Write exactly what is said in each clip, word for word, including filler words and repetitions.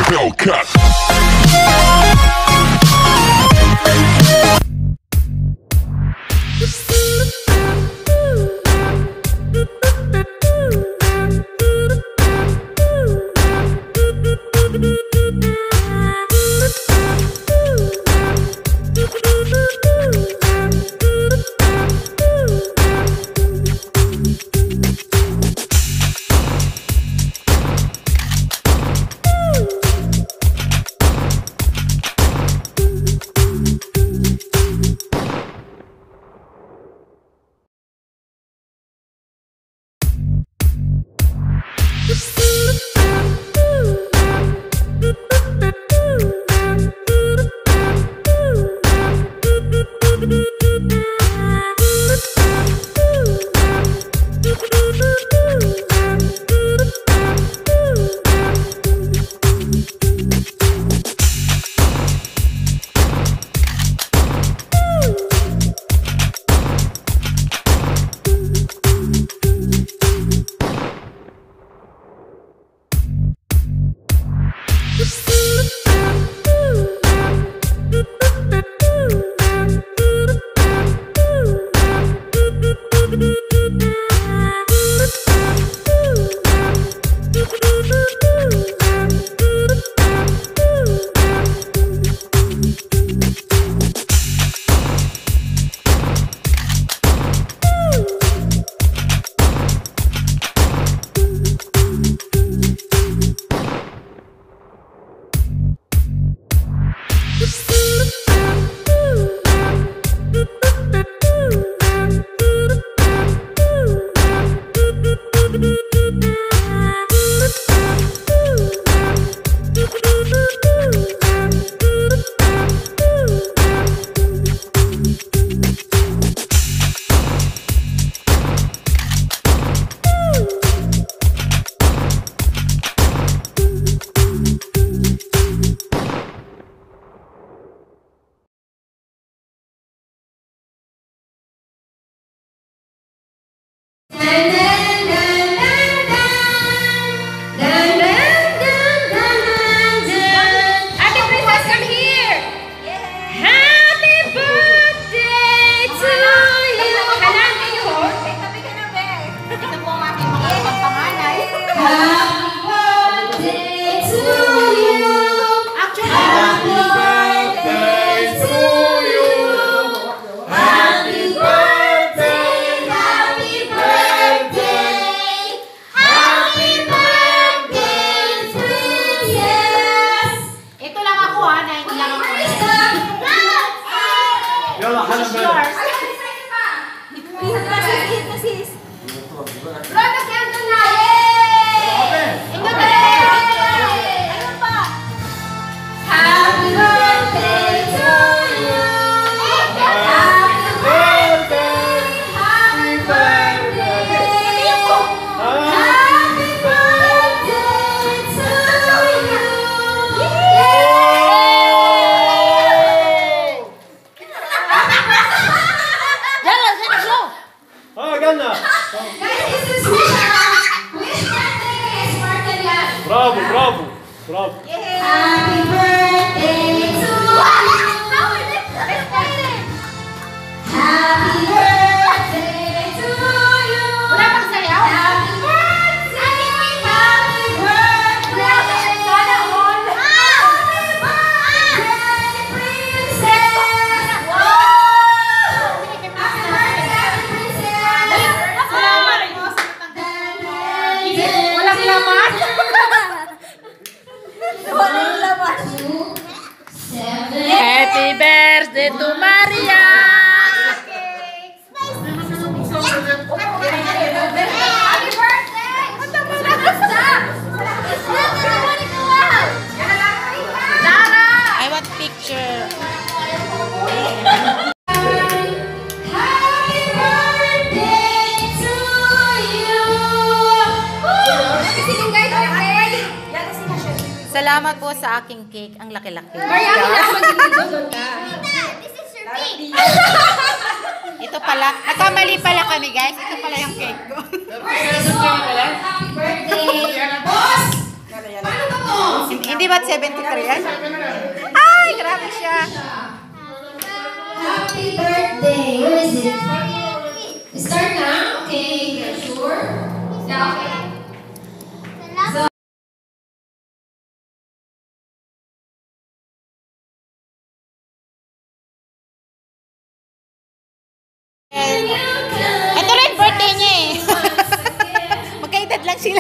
Hellcat. Bravo, bravo, bravo. Happy birthday to you. Happy birthday to you. Wala pang sayaw? Happy birthday. Happy birthday. Sana all. Happy birthday, princess. Wow. Happy birthday, princess. Walang laman. Happy birthday to Maria! Happy birthday! Lara! I want picture. Happy birthday to you! Salamat po sa aking cake. Ang laki-laki. Ito pala. Nagkamali pala kami, guys. Ito pala yung cake ko. Happy birthday! Boss! Paano ba po? Hindi, hindi ba seventy-three yan? Ay, grabe siya. Happy birthday. Where is it? Start now? Okay, you're sure? Yeah, okay. So, Ito rin birthday niya eh. Magkaedad lang sila.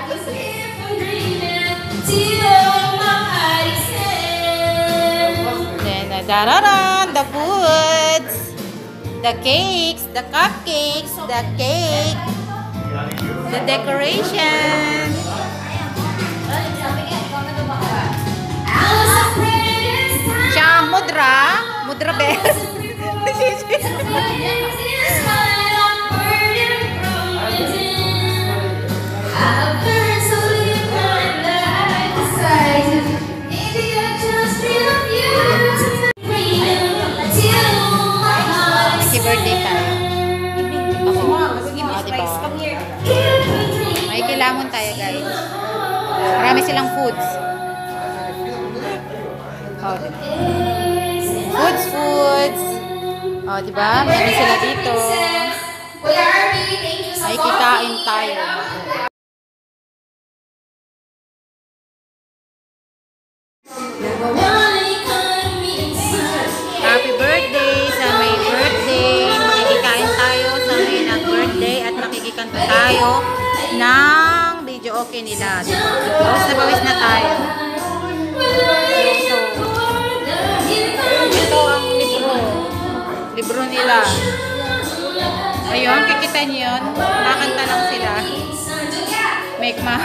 Then, uh, dararan, the foods, the cakes, the cupcakes, the cake, the decoration. Siya ang mudra, mudra best. Happy birthday tayo. Ako. Oh, diba? May kilamon tayo, guys. Marami silang foods. Oh, diba? Foods, foods. Oh, diba? Meron sila dito. Ay, kikain tayo. Happy birthday sa may birthday. Makikikain tayo sa may nag-birthday at makikikanta tayo ng video okay nila. Pawis na pawis na tayo. Ito. Ito ang libro. Libro nila. Ayun, kikita niyo yun. Nakakanta lang sila. Make ma.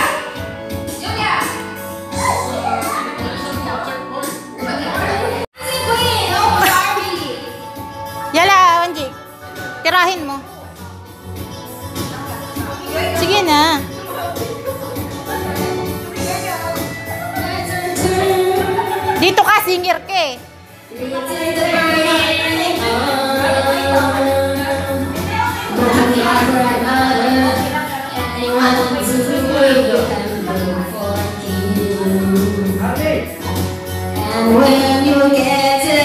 Yala, Wanji. Tirahin mo. Sige na. Dito ka, singer ka eh. And when you get a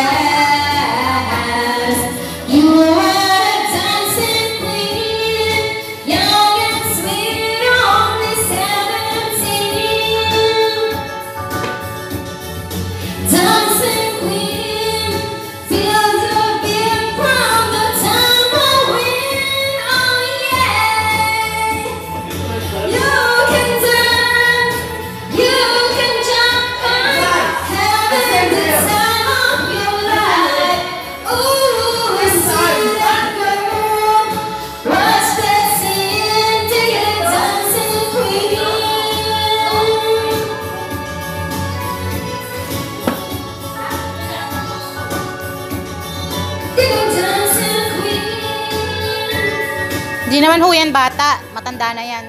chance, you are a dancing queen, young and sweet, only seventeen. Dancing queen, feel the beat from the tambourine. Oh yeah, you can dance, you can jump and having the time of your life. Ooh, see that girl, watch that scene, take it, dancing queen. Take it, dancing queen. Hindi naman ho yan bata. Matanda na yan.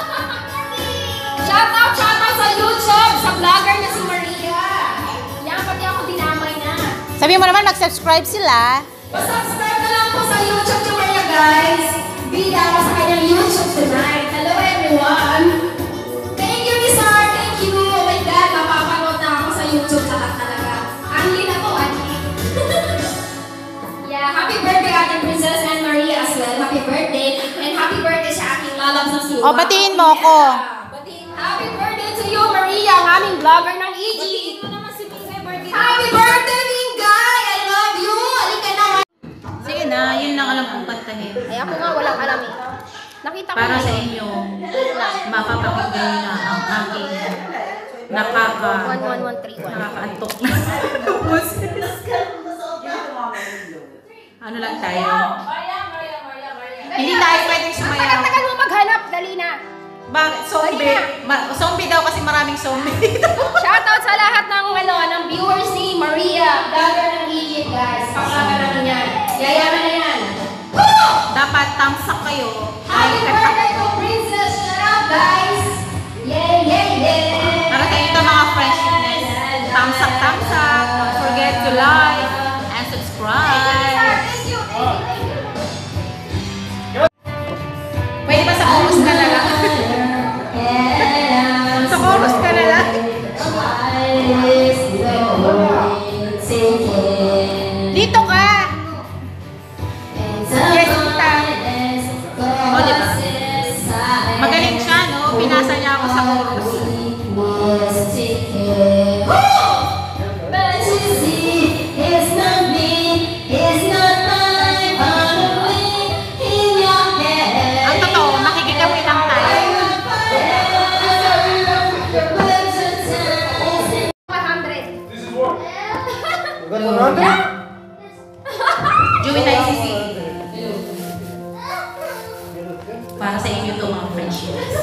Shout out, shout out sa YouTube, sa vlogger na si Maria. Yan, pati ako dinamay na. Sabi mo naman, mag-subscribe sila. Subscribe na lang po sa YouTube ni Maria, guys. Bida ako sa kanyang YouTube tonight. Hello, everyone. Thank you, Nisar. Thank you. Oh my God, mapapanood na ako sa YouTube lahat talaga. Anli na to, Anli. Yeah, happy birthday, ating Princess and Maria as well. Happy birthday. And happy birthday sa aking lalabs na si O, batiin mo ako. Batiin. Happy birthday to you, Maria, ang aming vlogger ng E G. Happy birthday, Mingay! I love you! Halika na! Sige na, yun lang alam kong kantahin. Ay, ako nga walang alam eh. Nakita ko Para na sa eh. inyo, mapapakinggan na ang aking nakaka... one one one three one. Nakakaantok na. Ano lang tayo? Hindi tayo pwedeng sumayaw. Tagal-tagal mo maghanap, dali na. Bakit? Zombie? Ma- zombie daw kasi maraming zombie dito. Shoutout sa lahat ng ano ng viewers ni Maria, vlogger ng Egypt, guys. Paklaga namin yan. Yayaman na yan. Woo! Dapat tamsak kayo. Happy birthday to Princess! Shout out, guys! Yeah, yeah, yeah! Para sa inyo mga friendshipness. Tamsak, tamsak. Don't forget to like and subscribe. Thank you, thank you, thank you. Pwede ba sa chorus ka na lang? Sa chorus ka na lang. Joey tayo sisi. Para sa inyo to mga friendships.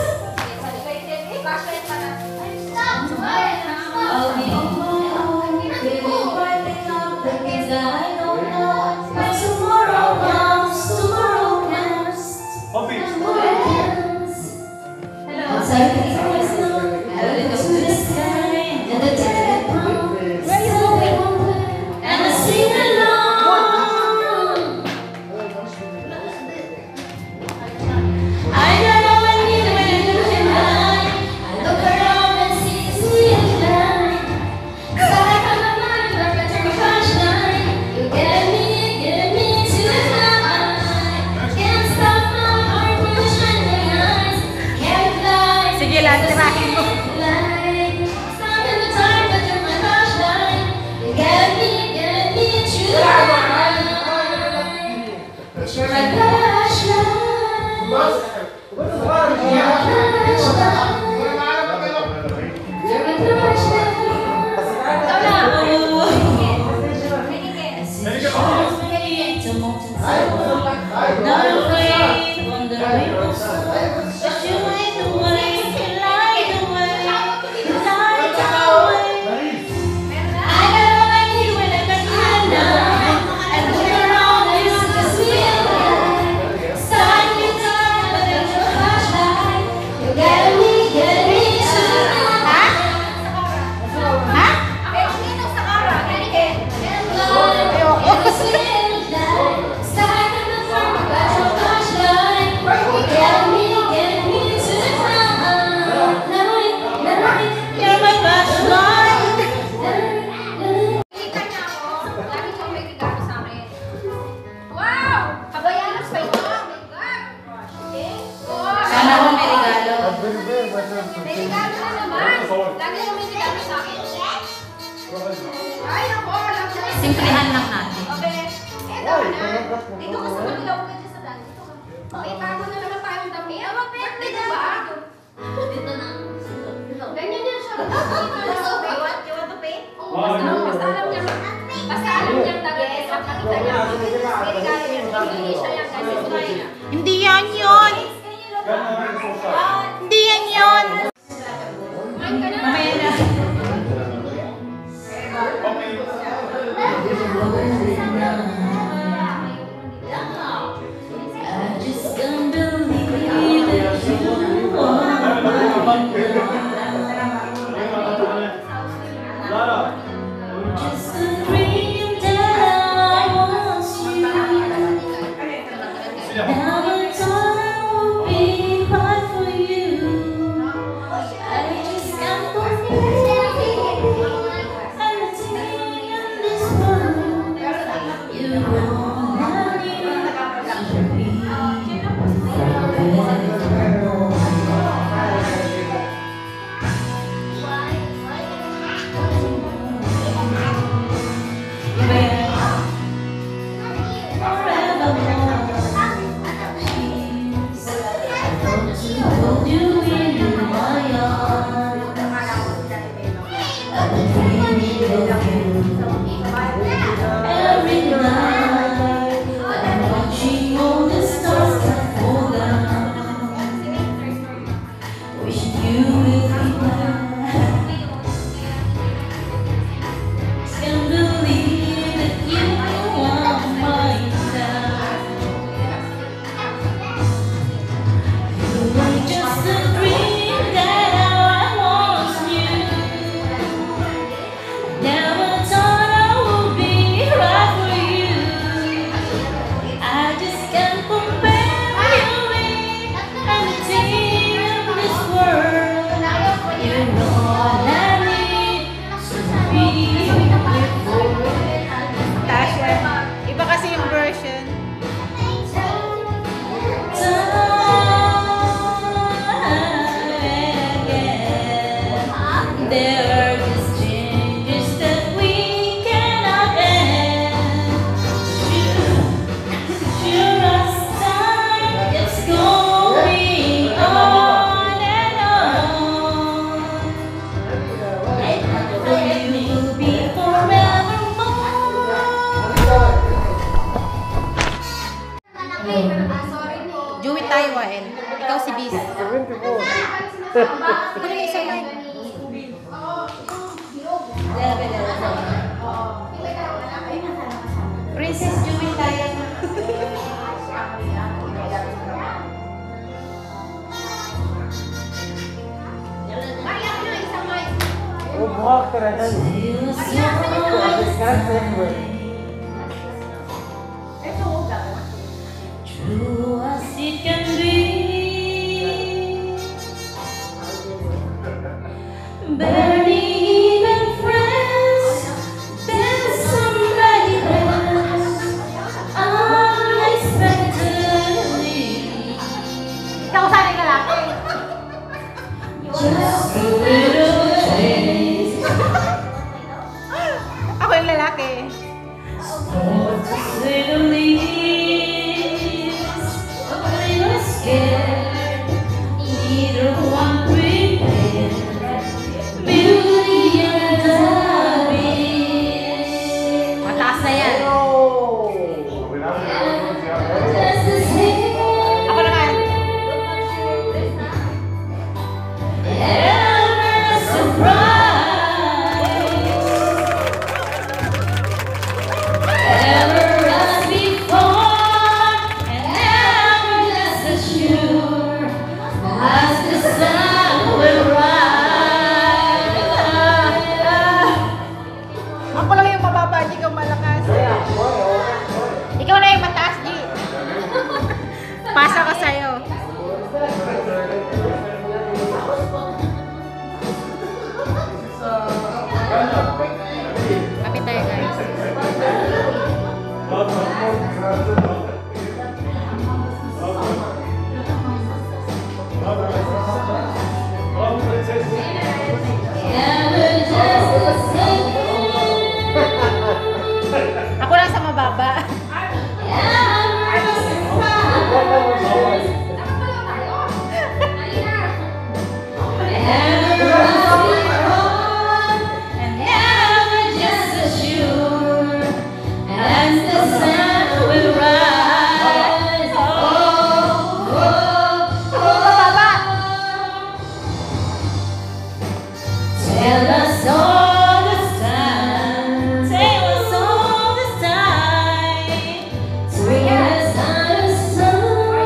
I'll be on my own, baby, wiping up the things that I don't know. But tomorrow comes, tomorrow comes. Outside the forest, I look up to the sky, and the dead comes. And I sing along. I don't know when you when you look in my eye. I look around and see the sea and land. Back on my mind, like a turn flashlight. You get me, get me to the night. Can't stop my heart from the shining eyes. Can't fly. Sige lang, tirahin mo. Stop in the time, but you're my flashlight. You get me, get me to the night. But you're my flashlight. You're my flashlight. You're my flashlight. Not afraid on the rainbow side. Just you light the way, light the way, light the way. I got all I need when I got you tonight. And look around and you just feel start me time, but then your flashlight. You get me, get me tonight. Ha? You're my flashlight. Kita niya ako, lagi siyang may regalo sa akin. Wow! Kabayanas pa ito. Oh my God! Okay? Oh, Sana ako may regalo. may regalo na naman. Lagi siyang may regalo sa akin. Ay, ako. Alam ko. Simplihan lang natin. Okay. Eto na. Dito ka sa manilaw ka dyan sa daan. Dito ka. Okay, bago na naman tayong dami. Ama, pwede na ba? Dito na. Ganyan yan siya. Dito na sa okay. You want to pay? Oo, basta, basta alam niya. Basta alam niyang dagay. At nakita niya. May regalo yan. Hindi siya yan. Kasi tuloy niya. Hindi yan yun. Hindi yan yun. Kumain ka na. Mamaya na. I just can't believe that you are just a dream that I once knew. Now I thought I would be right for you. I just can't compare anything in this world. You know I need to be forever. Hold you in my arms. I've been dreaming of you every night. I'm watching all the stars that fall down. Wishing you will be mine. Can't believe that you are mine now. You were just a dream that I once knew. Never thought I would be right for you. I just can't compare you with anything in this world. You're all I need to be before. Tasha. Iba kasi yung version. There are just changes that we cannot end. Sure as time is going on and on. And you will be forevermore. Kunin mo isang mic. Princess Jewel tayo. Oh, buhok talaga. True as it can be, barely even friends. There's somebody else unexpectedly. Ikaw sanay ka lang. Just a little taste. Ako yung lalaki. To say the least, we were scared. Neither one prepared. Beauty and the Beast. Mataas na yan. Just the same. Ako naman. Ever surprise. Ever as before, and never just as sure as the sun will rise. Ako lang yung mababa, hindi ka malakas. Ikaw na yung mataas, G. Pasa ko sa'yo. Kapit tayo, guys. Never just the same. Ako lang sa mababa. Ever a surprise. Ever as before, and never just as sure as the sun will rise. Oh, oh, oh, oh. Tell us all this time. Tell us all this time. Bring us out of sun.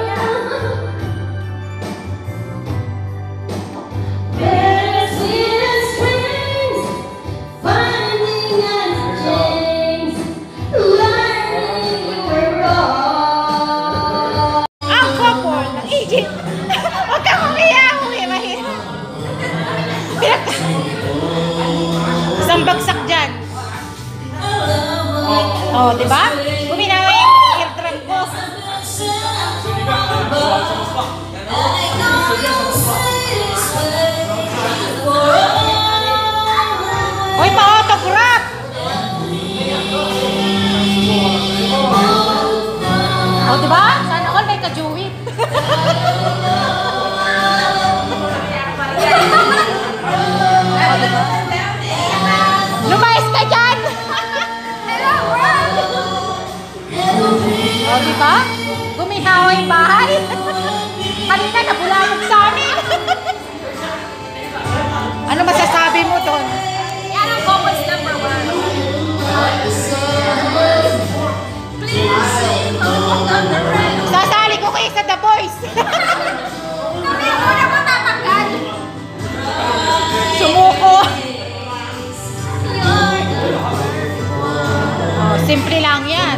Bittersweet and springs, finding us chains, learning you were wrong. Ang couple ng Egypt. Huwag kang umiyak. Uy, mahirap. Pinak- Isang bagsak dyan. Oh, di ba? Guminawa yung eardrum ko. Uy, pa-autograph! Oh, di ba? Sana all may ka-Jewish. Lumayas ka dyan! Hello, world! O, di ba? Guminawa yung bahay. Kanina, nabulamog sa amin. Ano masasabi mo doon? Yan ang couples number one. Sasali ko kayo sa The Boys. Kami ang una matatanggal. Sumuko. Oh, simple lang yan.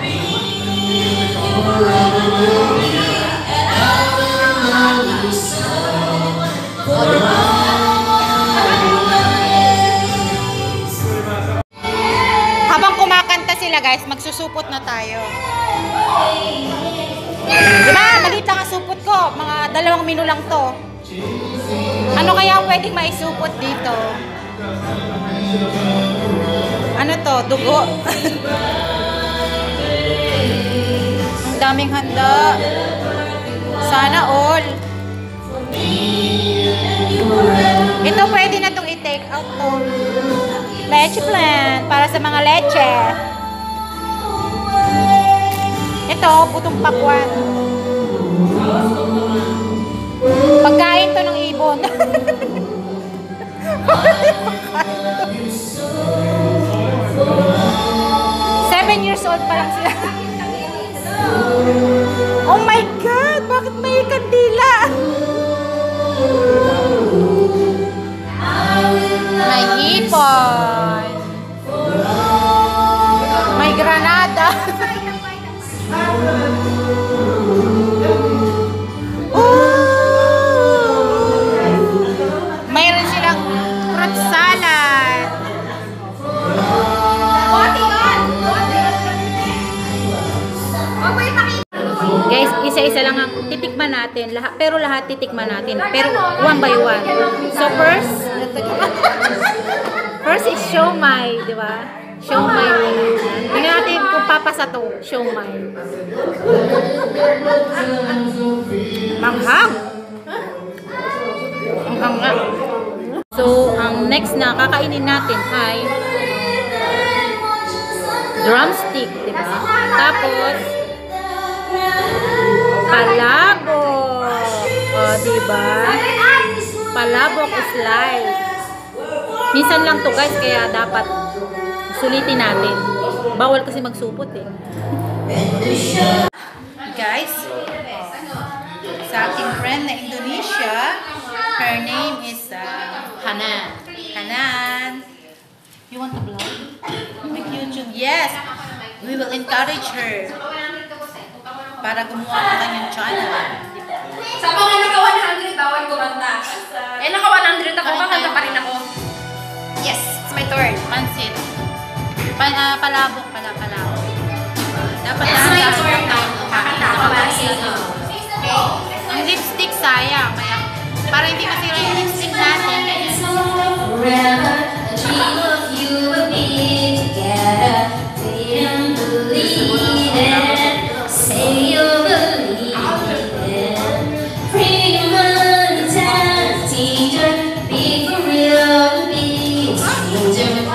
Habang kumakanta sila, guys, magsusupot na tayo. Diba? Maliit lang ang supot ko. Mga dalawang minu lang to. Ano kaya ang pwedeng maisupot dito? Ano to? Dugo? Ang daming handa. Sana all. Ito pwede na itong i-take out to. Leche plan. Para sa mga leche. Ito, putong pakwan. Pagkain to ng ibon. Seven years old pa lang sila. Oh my God! Bakit may kandila? May hipon. May granada. Mayroon silang fruit salad. Guys, isa-isa lang ang titikman natin. Lahat, pero lahat titikman natin. Pero one by one. So first, first is siomai, di ba? Siomai. Tingnan natin kung papasa to. Siomai. Manghang. Manghang nga. So, ang next na kakainin natin ay drumstick, di ba? Tapos, palabok. O, diba? Palabok is live. Minsan lang to guys, kaya dapat sulitin natin. Bawal kasi magsupot eh. Guys, sa aking friend na Indonesia, her name is uh, Hanan. Hanan. You want to vlog? Make YouTube? Yes. We will encourage her para gumawa ng kanyang channel. Sa mga naka one hundred, bawal kumanta. Eh, naka one hundred ako, kakanta pa rin ako. Yes, it's my turn. Pansit. Pa, uh, palabok pala, palabok. Dapat It's my lahat turn tayo now. Kakanta ako para sa inyo. Okay. Ang lipstick sayang. Kaya, para hindi masira yung lipstick natin. Ganyan. Forever, a dream of you and me together. Wait and believe it. Say you'll believe it. Freedom and danger. Be for real, be a stranger.